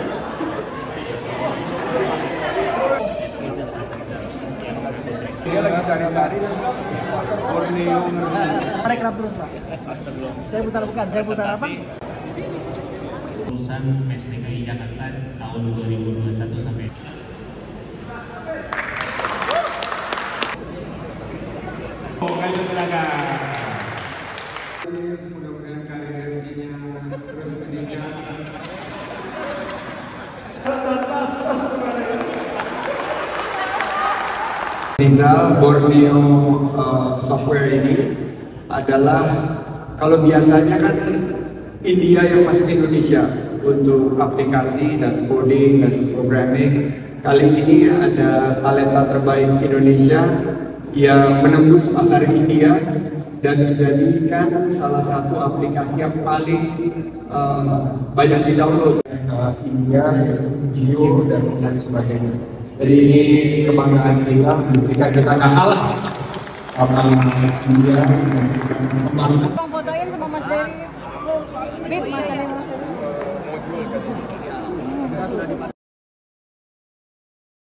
Dia lagi cari-cari Borneo. Rekap terus Pak. Saya putar bukan, saya putar apa? Urusan PES DKI Jakarta tahun 2021 sampai Ayo silakan. Mudah-mudahan karir MC-nya terus meningkat. Rizal Borneo software ini adalah, kalau biasanya kan India yang masuk Indonesia untuk aplikasi dan coding dan programming. Kali ini ada talenta terbaik Indonesia yang menembus pasar India dan menjadikan salah satu aplikasi yang paling banyak di-download India, Jio dan lain sebagainya. Jadi ini kebanggaan kita, membuktikan kita nggak kalah sama India. Bang fotoin sama Mas Dery. Bib, Mas Dery.